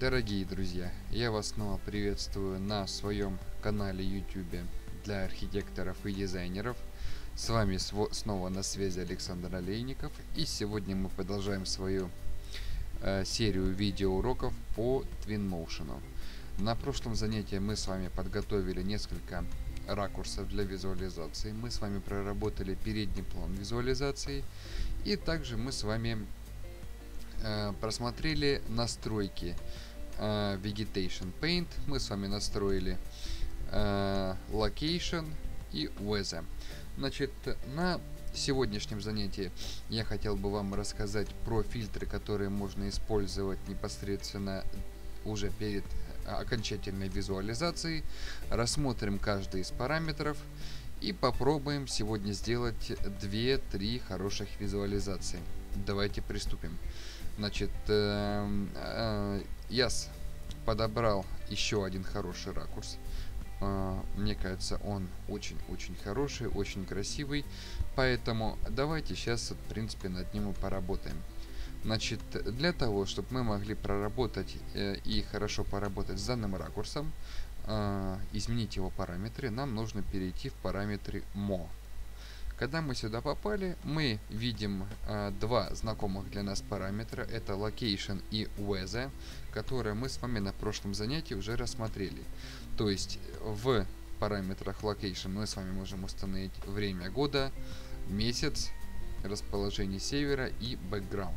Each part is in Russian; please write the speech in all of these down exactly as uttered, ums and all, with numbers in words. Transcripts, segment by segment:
Дорогие друзья, я вас снова приветствую на своем канале YouTube для архитекторов и дизайнеров. С вами снова на связи Александр Олейников, и сегодня мы продолжаем свою э, серию видеоуроков по Twinmotion. На прошлом занятии мы с вами подготовили несколько ракурсов для визуализации. Мы с вами проработали передний план визуализации, и также мы с вами э, просмотрели настройки Uh, Vegetation Paint. Мы с вами настроили uh, Location и Weather. Значит, на сегодняшнем занятии я хотел бы вам рассказать про фильтры, которые можно использовать непосредственно уже перед окончательной визуализацией. Рассмотрим каждый из параметров и попробуем сегодня сделать две-три хороших визуализации. Давайте приступим. Значит, э, э, я подобрал еще один хороший ракурс. Э, мне кажется, он очень-очень хороший, очень красивый. Поэтому давайте сейчас, в принципе, над ним и поработаем. Значит, для того, чтобы мы могли проработать э, и хорошо поработать с данным ракурсом, э, изменить его параметры, нам нужно перейти в параметры Mo. Когда мы сюда попали, мы видим э, два знакомых для нас параметра, это Location и Weather, которые мы с вами на прошлом занятии уже рассмотрели. То есть в параметрах Location мы с вами можем установить время года, месяц, расположение севера и Background.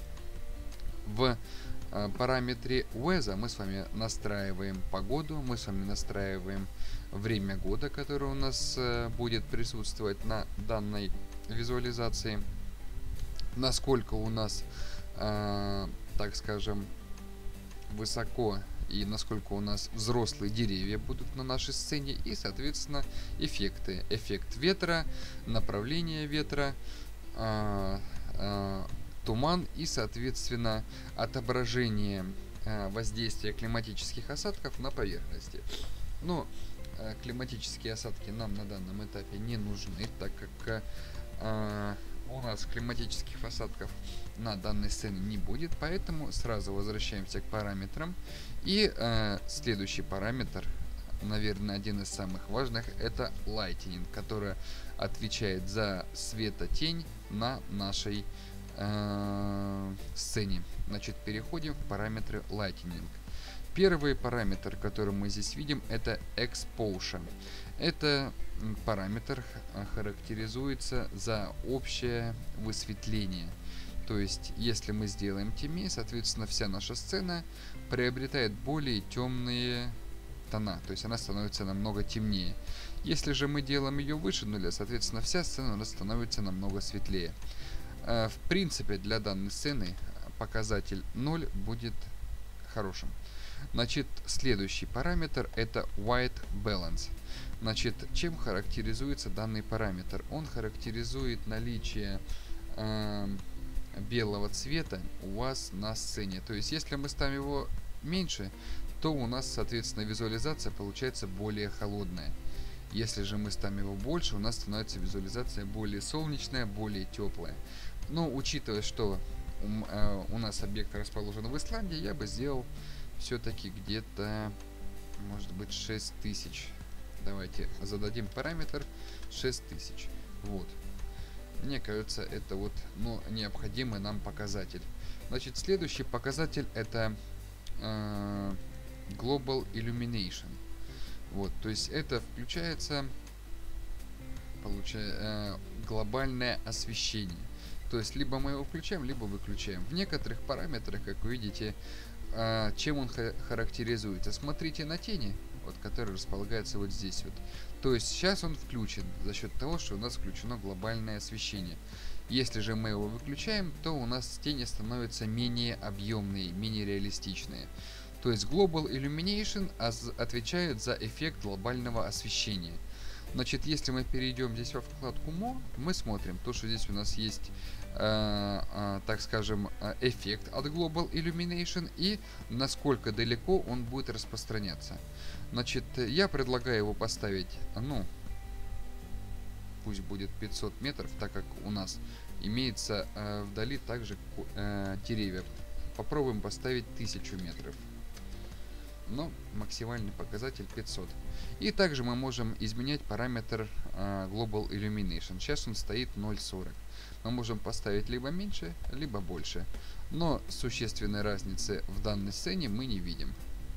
В э, параметре Weather мы с вами настраиваем погоду, мы с вами настраиваем время года, которое у нас э, будет присутствовать на данной визуализации, насколько у нас, э, так скажем, высоко и насколько у нас взрослые деревья будут на нашей сцене, и, соответственно, эффекты. Эффект ветра, направление ветра, э, э, туман и, соответственно, отображение э, воздействия климатических осадков на поверхности. Но климатические осадки нам на данном этапе не нужны, так как э, у нас климатических осадков на данной сцене не будет, поэтому сразу возвращаемся к параметрам. И э, следующий параметр, наверное, один из самых важных, это Lightning, который отвечает за светотень на нашей э, сцене. Значит, переходим в параметры Lightning. Первый параметр, который мы здесь видим, это Exposure. Это параметр характеризуется за общее высветление. То есть, если мы сделаем темнее, соответственно, вся наша сцена приобретает более темные тона. То есть, она становится намного темнее. Если же мы делаем ее выше нуля, соответственно, вся сцена у нас становится намного светлее. В принципе, для данной сцены показатель ноль будет хорошим. Значит, следующий параметр это White Balance. Значит, чем характеризуется данный параметр? Он характеризует наличие э, белого цвета у вас на сцене. То есть, если мы ставим его меньше, то у нас, соответственно, визуализация получается более холодная. Если же мы ставим его больше, у нас становится визуализация более солнечная, более теплая. Но, учитывая, что у, э, у нас объект расположен в Исландии, я бы сделал все-таки где-то, может быть, шесть тысяч. Давайте зададим параметр шесть тысяч. Вот. Мне кажется, это вот, ну, необходимый нам показатель. Значит, следующий показатель это э, Global Illumination. Вот, то есть это включается получая, э, глобальное освещение. То есть либо мы его включаем, либо выключаем. В некоторых параметрах, как вы видите, чем он характеризуется. Смотрите на тени, вот, которые располагаются вот здесь вот. То есть сейчас он включен за счет того, что у нас включено глобальное освещение. Если же мы его выключаем, то у нас тени становятся менее объемные, менее реалистичные. То есть Global Illumination отвечает за эффект глобального освещения. Значит, если мы перейдем здесь во вкладку Mo, мы смотрим то, что здесь у нас есть, э, э, так скажем, эффект от Global Illumination и насколько далеко он будет распространяться. Значит, я предлагаю его поставить, ну, пусть будет пятьсот метров, так как у нас имеется э, вдали также э, деревья. Попробуем поставить тысячу метров. но максимальный показатель пятьсот. И также мы можем изменять параметр э, Global Illumination. Сейчас он стоит ноль сорок. Мы можем поставить либо меньше, либо больше. Но существенной разницы в данной сцене мы не видим.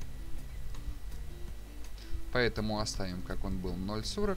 Поэтому оставим, как он был, ноль сорок.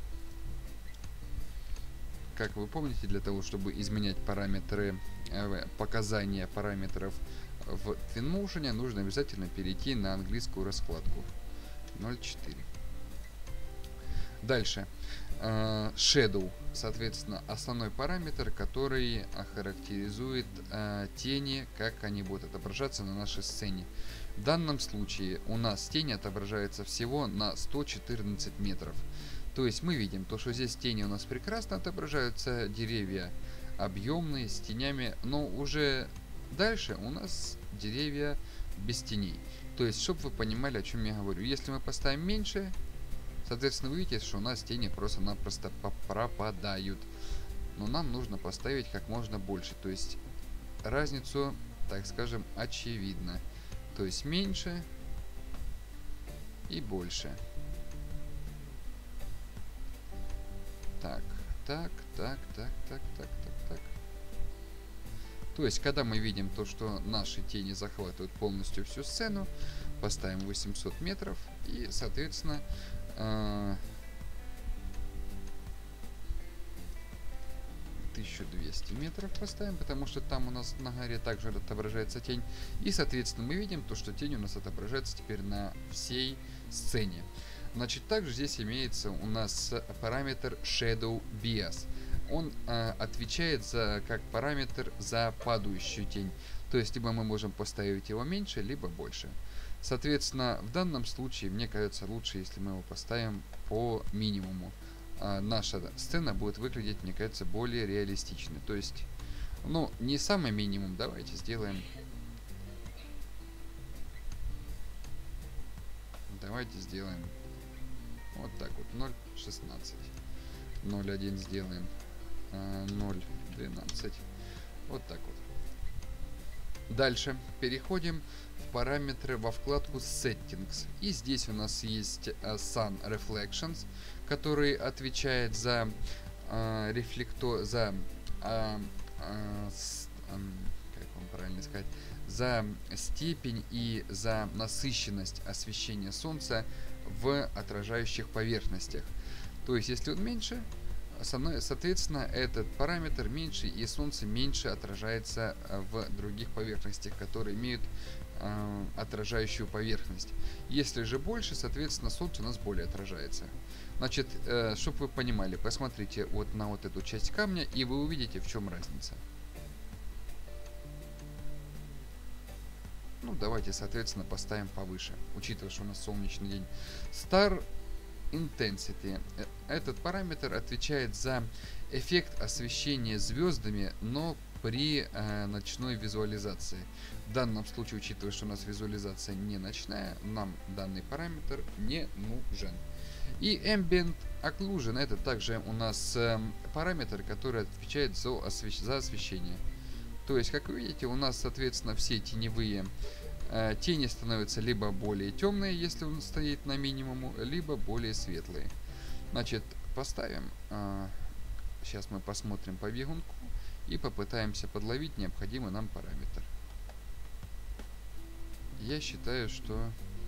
Как вы помните, для того, чтобы изменять параметры, э, показания параметров в Twinmotion, нужно обязательно перейти на английскую раскладку ноль четыре. Дальше. Э, Shadow, соответственно, основной параметр, который охарактеризует э, тени, как они будут отображаться на нашей сцене. В данном случае у нас тени отображаются всего на сто четырнадцать метров. То есть мы видим то, что здесь тени у нас прекрасно отображаются, деревья объемные, с тенями, но уже дальше у нас деревья без теней. То есть, чтобы вы понимали, о чем я говорю. Если мы поставим меньше, соответственно, вы видите, что у нас тени просто-напросто пропадают. Но нам нужно поставить как можно больше. То есть, разницу, так скажем, очевидно. То есть, меньше и больше. Так, так, так, так, так, так, так, так. То есть, когда мы видим то, что наши тени захватывают полностью всю сцену, поставим восемьсот метров и, соответственно, тысяча двести метров поставим, потому что там у нас на горе также отображается тень. И, соответственно, мы видим то, что тень у нас отображается теперь на всей сцене. Значит, также здесь имеется у нас параметр Shadow Bias. Он э, отвечает за, как параметр за падающую тень. То есть, либо мы можем поставить его меньше, либо больше. Соответственно, в данном случае, мне кажется, лучше, если мы его поставим по минимуму. Э, наша сцена будет выглядеть, мне кажется, более реалистично. То есть, ну, не самый минимум, давайте сделаем... Давайте сделаем... Вот так вот, ноль шестнадцать. ноль один сделаем. ноль двенадцать. Вот так вот. Дальше переходим в параметры во вкладку Settings. И здесь у нас есть Sun Reflections, который отвечает за э, рефлекто... за... Э, э, с, э, как вам правильно сказать? За степень и за насыщенность освещения Солнца в отражающих поверхностях. То есть, если он меньше, соответственно, этот параметр меньше, и Солнце меньше отражается в других поверхностях, которые имеют э, отражающую поверхность. Если же больше, соответственно, Солнце у нас более отражается. Значит, э, чтобы вы понимали, посмотрите вот на вот эту часть камня, и вы увидите, в чем разница. Ну, давайте, соответственно, поставим повыше, учитывая, что у нас солнечный день. Star Intensity. Этот параметр отвечает за эффект освещения звездами, но при э, ночной визуализации. В данном случае, учитывая, что у нас визуализация не ночная, нам данный параметр не нужен. И Ambient Occlusion — это также у нас э, параметр, который отвечает за, освещ... за освещение. То есть, как вы видите, у нас, соответственно, все теневые э, тени становятся либо более темные, если он стоит на минимуму, либо более светлые. Значит, поставим. Э, сейчас мы посмотрим по бегунку и попытаемся подловить необходимый нам параметр. Я считаю, что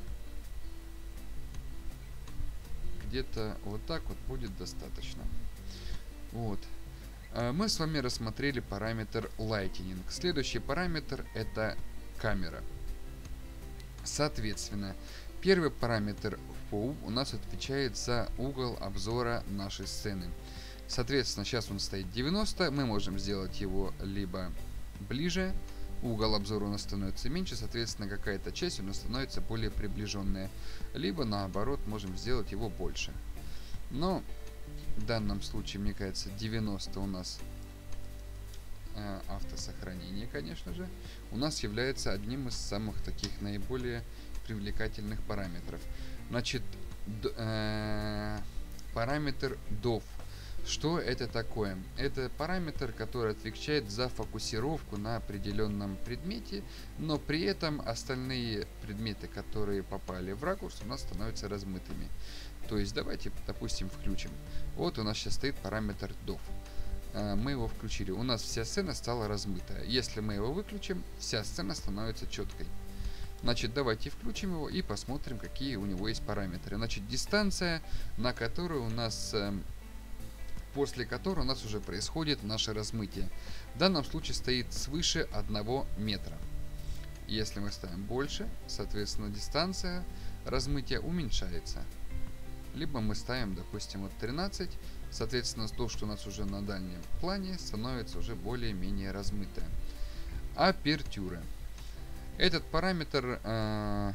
где-то вот так вот будет достаточно. Вот. Мы с вами рассмотрели параметр Lightning. Следующий параметр — это камера. Соответственно, первый параметр Fow у нас отвечает за угол обзора нашей сцены. Соответственно, сейчас он стоит девяносто. Мы можем сделать его либо ближе, угол обзора у нас становится меньше, соответственно, какая-то часть у нас становится более приближенная. Либо наоборот, можем сделать его больше. Но в данном случае, мне кажется, девяносто у нас э, автосохранение, конечно же, у нас является одним из самых таких наиболее привлекательных параметров. Значит, д, э, параметр дов Что это такое? Это параметр, который отвечает за фокусировку на определенном предмете, но при этом остальные предметы, которые попали в ракурс, у нас становятся размытыми. То есть давайте, допустим, включим. Вот у нас сейчас стоит параметр дов. Мы его включили. У нас вся сцена стала размытая. Если мы его выключим, вся сцена становится четкой. Значит, давайте включим его и посмотрим, какие у него есть параметры. Значит, дистанция, на которую у нас... после которой у нас уже происходит наше размытие. В данном случае стоит свыше одного метра. Если мы ставим больше, соответственно, дистанция размытия уменьшается. Либо мы ставим, допустим, вот тринадцать, соответственно, то, что у нас уже на дальнем плане, становится уже более-менее размытое. Апертюра. Этот параметр, э,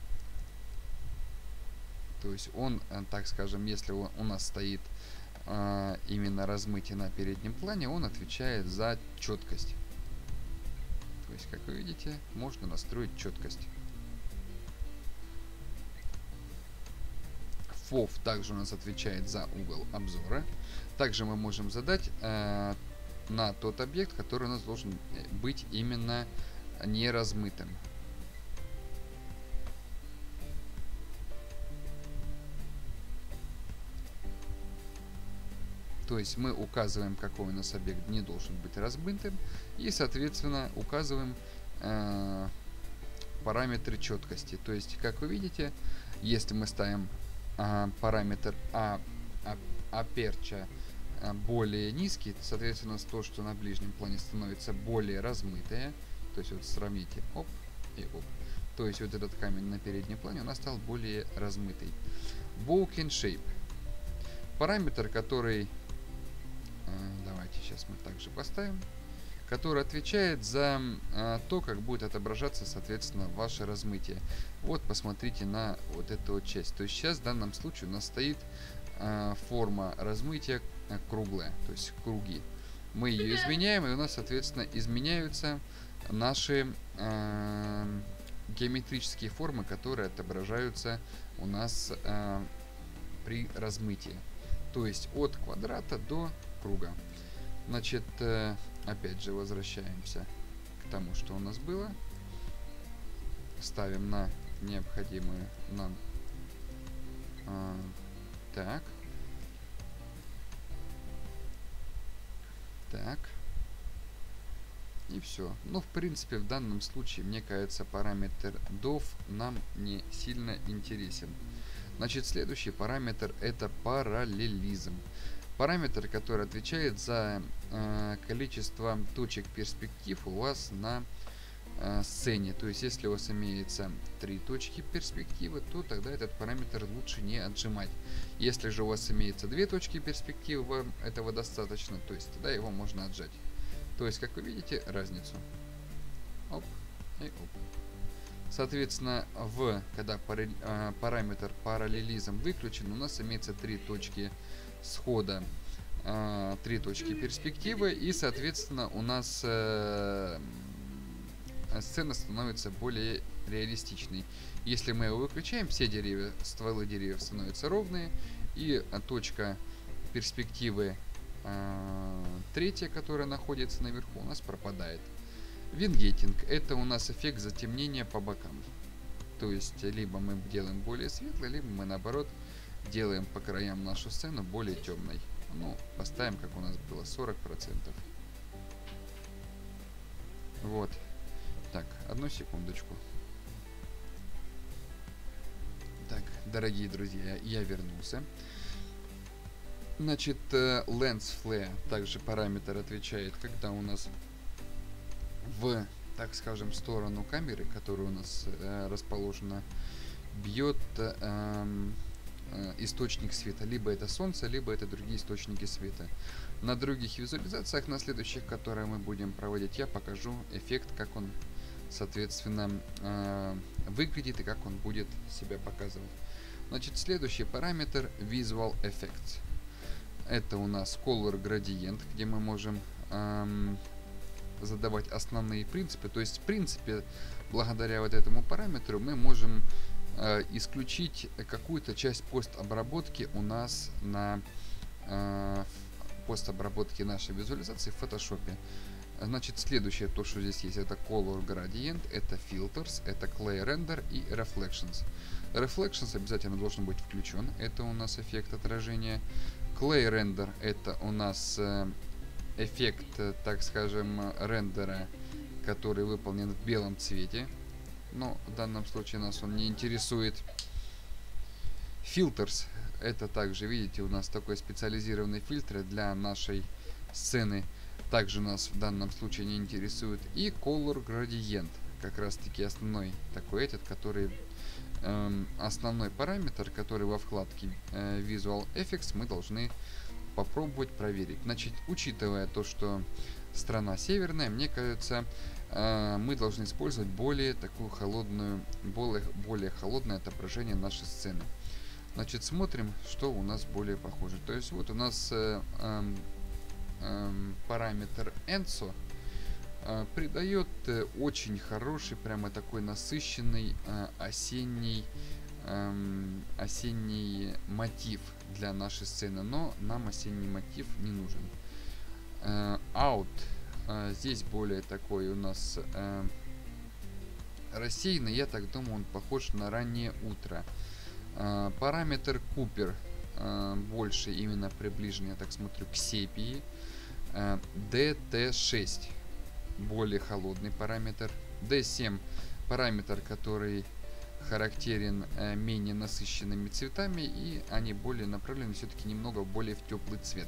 то есть он, так скажем, если он у нас стоит именно размытие на переднем плане, он отвечает за четкость. То есть, как вы видите, можно настроить четкость. фов также у нас отвечает за угол обзора. Также мы можем задать э, на тот объект, который у нас должен быть именно неразмытым. То есть мы указываем, какой у нас объект не должен быть размытым, и, соответственно, указываем э, параметры четкости. То есть, как вы видите, если мы ставим э, параметр а, а, аперча э, более низкий, соответственно, то, что на ближнем плане становится более размытое, то есть вот сравните, оп и оп. То есть вот этот камень на переднем плане у нас стал более размытый. Bokeh Shape. Параметр, который... Давайте сейчас мы также поставим, который отвечает за а, то, как будет отображаться, соответственно, ваше размытие. Вот посмотрите на вот эту вот часть. То есть сейчас в данном случае у нас стоит а, форма размытия а, круглая, то есть круги. Мы ее изменяем, и у нас, соответственно, изменяются наши а, геометрические формы, которые отображаются у нас а, при размытии. То есть от квадрата до круга. Значит, э, опять же возвращаемся к тому, что у нас было. Ставим на необходимую нам. Э, так. Так. И все. Ну, в принципе, в данном случае, мне кажется, параметр дов нам не сильно интересен. Значит, следующий параметр — это параллелизм. Параметр, который отвечает за э, количество точек перспектив у вас на э, сцене. То есть, если у вас имеется три точки перспективы, то тогда этот параметр лучше не отжимать. Если же у вас имеется две точки перспективы, вам этого достаточно, то есть тогда его можно отжать. То есть, как вы видите, разницу. Оп и оп. Соответственно, в, когда пара, э, параметр параллелизм выключен, у нас имеется три точки схода, э, три точки перспективы, и, соответственно, у нас э, сцена становится более реалистичной. Если мы его выключаем, все деревья, стволы деревьев становятся ровные, и точка перспективы э, третья, которая находится наверху, у нас пропадает. Вингейтинг — это у нас эффект затемнения по бокам. То есть, либо мы делаем более светлый, либо мы, наоборот, делаем по краям нашу сцену более темной. Ну, поставим, как у нас было, сорок процентов. Вот. Так, одну секундочку. Так, дорогие друзья, я вернулся. Значит, Lens Flare, также параметр отвечает, когда у нас в, так скажем, сторону камеры, которая у нас э, расположена, бьет э, э, источник света. Либо это солнце, либо это другие источники света. На других визуализациях, на следующих, которые мы будем проводить, я покажу эффект, как он, соответственно, э, выглядит и как он будет себя показывать. Значит, следующий параметр Visual Effects. Это у нас Color Gradient, где мы можем эм, задавать основные принципы. То есть, в принципе, благодаря вот этому параметру мы можем э, исключить какую-то часть постобработки у нас на, э, постобработке нашей визуализации в фотошопе. Значит, следующее, то, что здесь есть, это Color Gradient, это Filters, это Clay Render и Reflections. Reflections обязательно должен быть включен, это у нас эффект отражения. Clay Render — это у нас э, эффект, так скажем, рендера, который выполнен в белом цвете, но в данном случае нас он не интересует. Filters — это также, видите, у нас такой специализированный фильтр для нашей сцены, также нас в данном случае не интересует. И Color Gradient, как раз таки основной такой этот, который эм, основной параметр, который во вкладке э, Visual Effects мы должны попробовать проверить. Значит, учитывая то, что страна северная, мне кажется, э, мы должны использовать более такую холодную, более, более холодное отображение нашей сцены. Значит, смотрим, что у нас более похоже. То есть вот у нас э, э, э, параметр Enso э, придает э, очень хороший, прямо такой насыщенный э, осенний э, осенний мотив для нашей сцены. Но нам осенний мотив не нужен. Э, out э, здесь более такой у нас э, рассеянный. Я так думаю, он похож на раннее утро. Uh, параметр Cooper uh, больше именно приближен, я так смотрю, к сепии. uh, ди ти шесть более холодный параметр. ди семь параметр, который характерен uh, менее насыщенными цветами, и они более направлены все-таки немного более в теплый цвет.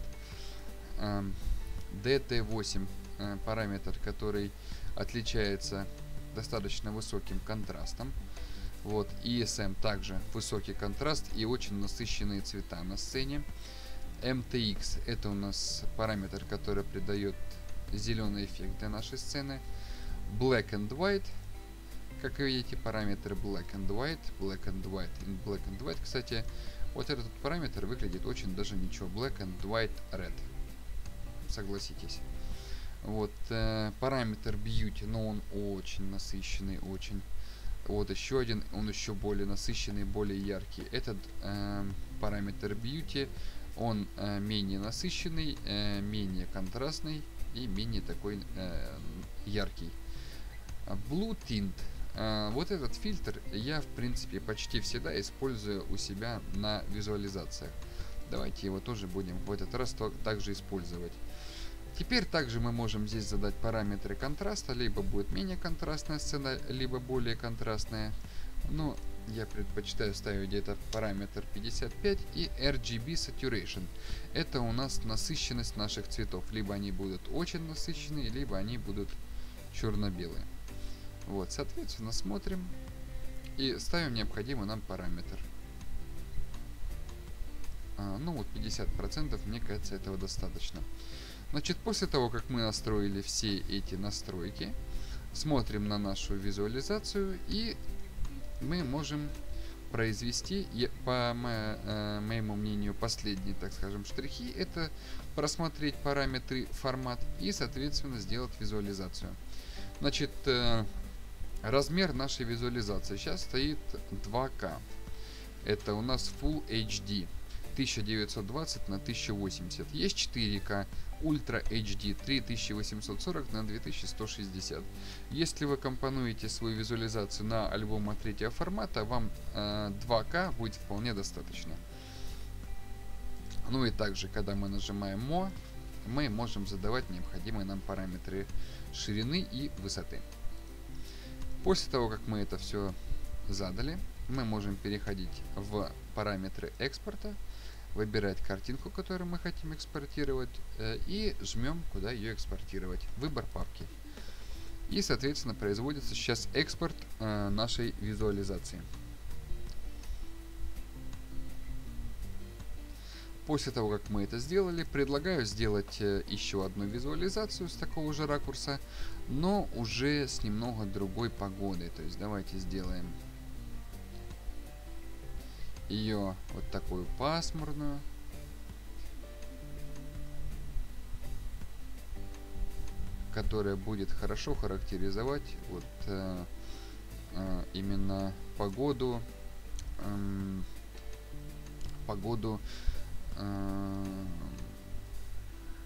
uh, ди ти восемь uh, параметр, который отличается достаточно высоким контрастом. Вот, и эс эм также высокий контраст и очень насыщенные цвета на сцене. эм ти икс это у нас параметр, который придает зеленый эффект для нашей сцены. Black and White, как вы видите, параметр Black and White, Black and White и Black and White. Кстати, вот этот параметр выглядит очень даже ничего. Black and White Red, согласитесь. Вот, э, параметр Beauty, но он очень насыщенный, очень. Вот еще один, он еще более насыщенный, более яркий. Этот э, параметр Beauty, он э, менее насыщенный, э, менее контрастный и менее такой э, яркий. Blue Tint, э, вот этот фильтр я в принципе почти всегда использую у себя на визуализациях. Давайте его тоже будем в этот раз также использовать. Теперь также мы можем здесь задать параметры контраста, либо будет менее контрастная сцена, либо более контрастная. Но я предпочитаю ставить где-то параметр пятьдесят пять и эр джи би Saturation. Это у нас насыщенность наших цветов. Либо они будут очень насыщенные, либо они будут черно-белые. Вот, соответственно, смотрим и ставим необходимый нам параметр. А, ну вот пятьдесят процентов, мне кажется, этого достаточно. Значит, после того, как мы настроили все эти настройки, смотрим на нашу визуализацию, и мы можем произвести, по моему мнению, последние, так скажем, штрихи. Это просмотреть параметры, формат и, соответственно, сделать визуализацию. Значит, размер нашей визуализации сейчас стоит два ка. Это у нас Full эйч ди. тысяча девятьсот двадцать на тысяча восемьдесят. Есть четыре ка Ultra эйч ди три тысячи восемьсот сорок на две тысячи сто шестьдесят. Если вы компонуете свою визуализацию на альбом от третьего формата, вам э, два ка будет вполне достаточно. Ну и также, когда мы нажимаем Mo, мы можем задавать необходимые нам параметры ширины и высоты. После того, как мы это все задали, мы можем переходить в параметры экспорта, выбирать картинку, которую мы хотим экспортировать, э, и жмем, куда ее экспортировать. Выбор папки. И, соответственно, производится сейчас экспорт э, нашей визуализации. После того, как мы это сделали, предлагаю сделать э, еще одну визуализацию с такого же ракурса, но уже с немного другой погодой. То есть давайте сделаем ее вот такую пасмурную. Которая будет хорошо характеризовать вот э, э, именно погоду, э, погоду э,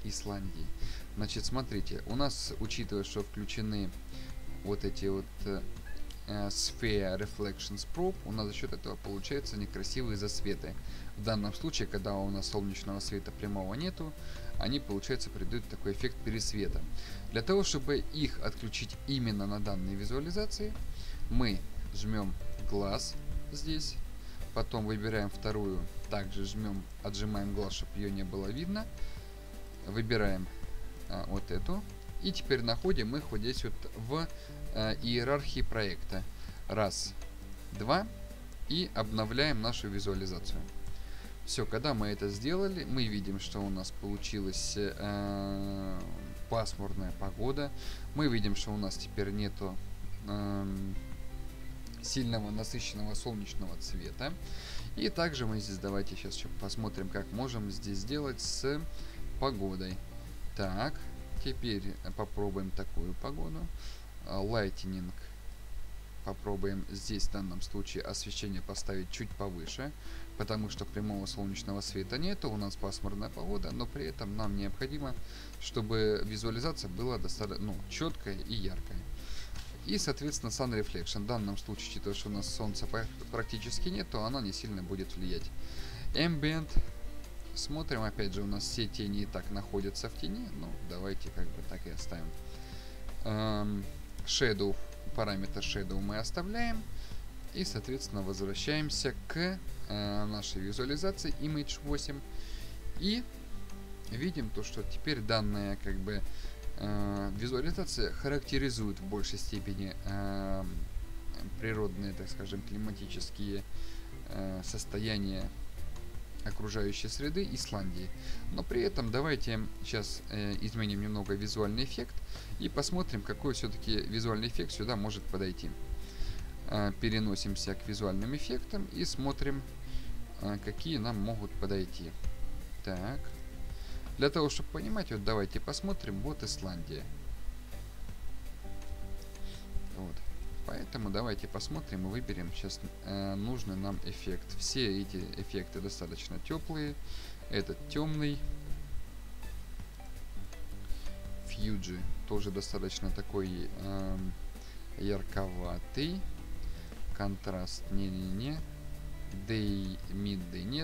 Исландии. Значит, смотрите, у нас, учитывая, что включены вот эти вот э, Sphere Reflections Probe, у нас за счет этого получаются некрасивые засветы. В данном случае, когда у нас солнечного света прямого нету, они, получается, придают такой эффект пересвета. Для того, чтобы их отключить именно на данной визуализации, мы жмем глаз здесь, потом выбираем вторую, также жмем, отжимаем глаз, чтобы ее не было видно, выбираем а, вот эту, и теперь находим их вот здесь вот в а, иерархии проекта. Раз, два, и обновляем нашу визуализацию. Все, когда мы это сделали, мы видим, что у нас получилась э, пасмурная погода. Мы видим, что у нас теперь нету э, сильного насыщенного солнечного цвета. И также мы здесь, давайте сейчас еще посмотрим, как можем здесь сделать с погодой. Так, теперь попробуем такую погоду. Lightning. Попробуем здесь в данном случае освещение поставить чуть повыше, потому что прямого солнечного света нету, у нас пасмурная погода, но при этом нам необходимо, чтобы визуализация была достаточно ну, четкая и яркая. И, соответственно, Sun Reflection. В данном случае, учитывая, что у нас солнца практически нет, то она не сильно будет влиять. Ambient. Смотрим, опять же, у нас все тени и так находятся в тени. Ну, давайте как бы так и оставим. Um, Shadow. Параметр Shadow мы оставляем. И, соответственно, возвращаемся к э, нашей визуализации Image восемь. И видим то, что теперь данная как бы э, визуализация характеризует в большей степени э, природные, так скажем, климатические э, состояния окружающей среды Исландии. Но при этом давайте сейчас э, изменим немного визуальный эффект и посмотрим, какой все-таки визуальный эффект сюда может подойти. Э, переносимся к визуальным эффектам и смотрим, э, какие нам могут подойти. Так. Для того, чтобы понимать, вот давайте посмотрим. Вот Исландия. Вот. Поэтому давайте посмотрим и выберем сейчас э, нужный нам эффект. Все эти эффекты достаточно теплые. Этот темный. Фьюджи тоже достаточно такой э, ярковатый. Контраст не-не-не. Дэй, миддэй нет.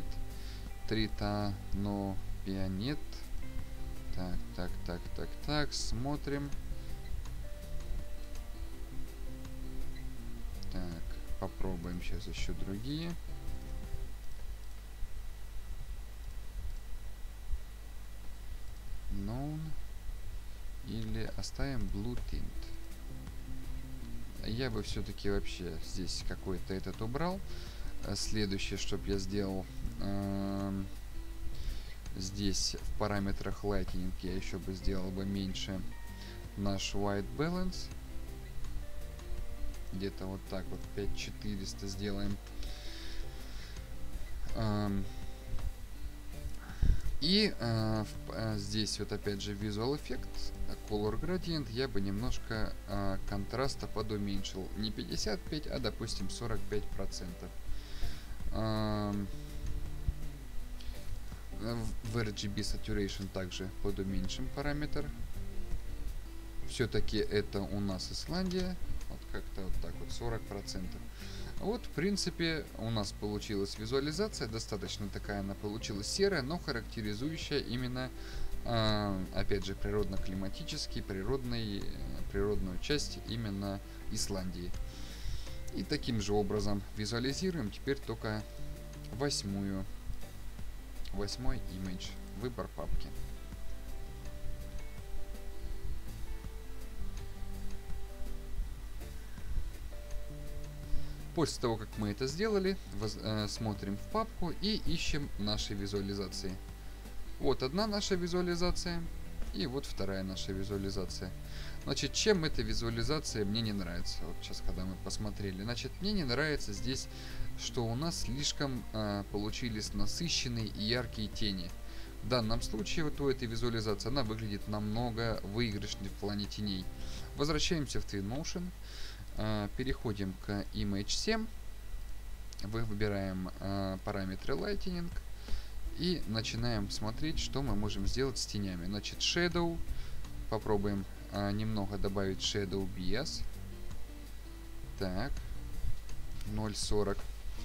Тританопия нет. Так, так, так, так, так. Смотрим. Так, попробуем сейчас еще другие. Known. Или оставим Blue Tint. Я бы все-таки вообще здесь какой-то этот убрал. Следующее, чтобы я сделал э, здесь в параметрах Lightning, я еще бы сделал бы меньше наш White Balance. Где-то вот так вот пять тысяч четыреста сделаем. Эм, и э, в, э, здесь вот опять же Visual Effect, Color Gradient, я бы немножко э, контраста подуменьшил. Не пятьдесят пять, а допустим сорок пять процентов. Эм, в эр джи би Saturation также подуменьшим параметр. Все-таки это у нас Исландия. Вот как-то вот так вот, сорок процентов. Вот, в принципе, у нас получилась визуализация. Достаточно такая она получилась серая, но характеризующая именно, э, опять же, природно-климатический, природный, природную часть именно Исландии. И таким же образом визуализируем теперь только восьмую, восьмой image, выбор папки. После того, как мы это сделали, воз, э, смотрим в папку и ищем наши визуализации. Вот одна наша визуализация и вот вторая наша визуализация. Значит, чем эта визуализация мне не нравится? Вот сейчас, когда мы посмотрели. Значит, мне не нравится здесь, что у нас слишком э, получились насыщенные и яркие тени. В данном случае вот у этой визуализации она выглядит намного выигрышнее в плане теней. Возвращаемся в Twinmotion. Переходим к Image семь. Выбираем э, параметры Lightning. И начинаем смотреть, что мы можем сделать с тенями. Значит, Shadow. Попробуем а, немного добавить Shadow Bias. Так. ноль сорок.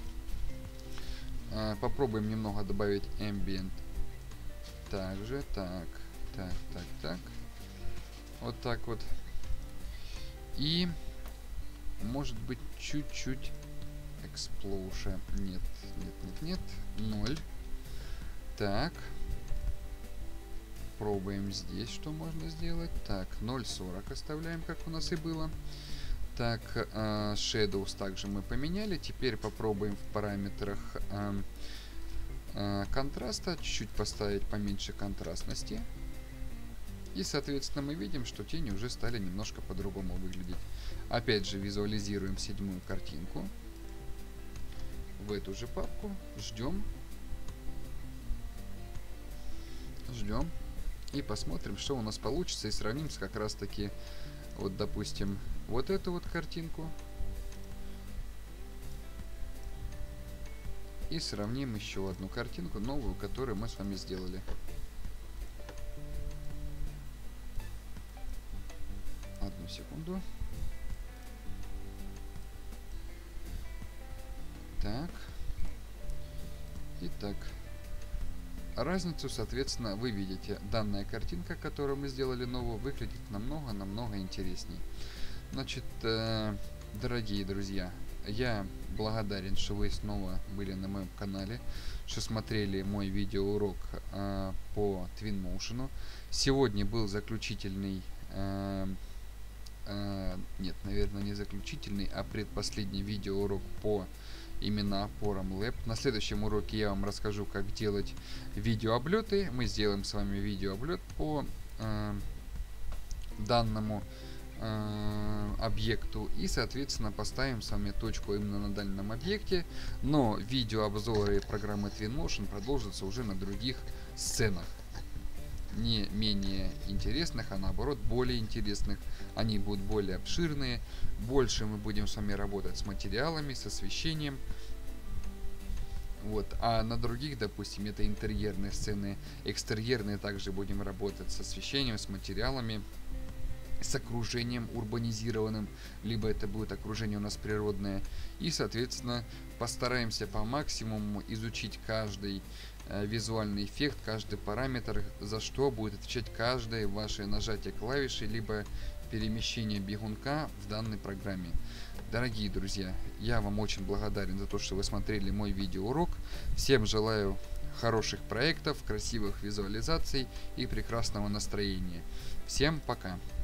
А, попробуем немного добавить Ambient. Также. Так. Так, так, так. Вот так вот. И может быть чуть-чуть Explosion. Нет, нет, нет, нет. ноль. Так. Пробуем здесь, что можно сделать. Так, ноль сорок оставляем, как у нас и было. Так, э, Shadows также мы поменяли. Теперь попробуем в параметрах э, э, контраста чуть-чуть поставить поменьше контрастности. И, соответственно, мы видим, что тени уже стали немножко по-другому выглядеть. Опять же, визуализируем седьмую картинку. В эту же папку. Ждем. Ждем. И посмотрим, что у нас получится. И сравним с как раз таки, вот, допустим, вот эту вот картинку. И сравним еще одну картинку, новую, которую мы с вами сделали. Одну секунду. Так. Итак. Разницу, соответственно, вы видите. Данная картинка, которую мы сделали новую, выглядит намного-намного интересней. Значит, э, дорогие друзья, я благодарен, что вы снова были на моем канале, что смотрели мой видеоурок э, по Twinmotion. Сегодня был заключительный, э, э, нет, наверное, не заключительный, а предпоследний видеоурок по именно опорам Lab. На следующем уроке я вам расскажу, как делать видеооблеты. Мы сделаем с вами видеооблет по э, данному э, объекту и, соответственно, поставим с вами точку именно на данном объекте. Но видеообзоры программы Twinmotion продолжатся уже на других сценах. Не менее интересных, а наоборот более интересных. Они будут более обширные. Больше мы будем с вами работать с материалами, с освещением. Вот. А на других, допустим, это интерьерные сцены, экстерьерные, также будем работать с освещением, с материалами, с окружением урбанизированным, либо это будет окружение у нас природное. И, соответственно, постараемся по максимуму изучить каждый э, визуальный эффект, каждый параметр, за что будет отвечать каждое ваше нажатие клавиши, либо перемещение бегунка в данной программе. Дорогие друзья, я вам очень благодарен за то, что вы смотрели мой видеоурок. Всем желаю хороших проектов, красивых визуализаций и прекрасного настроения. Всем пока!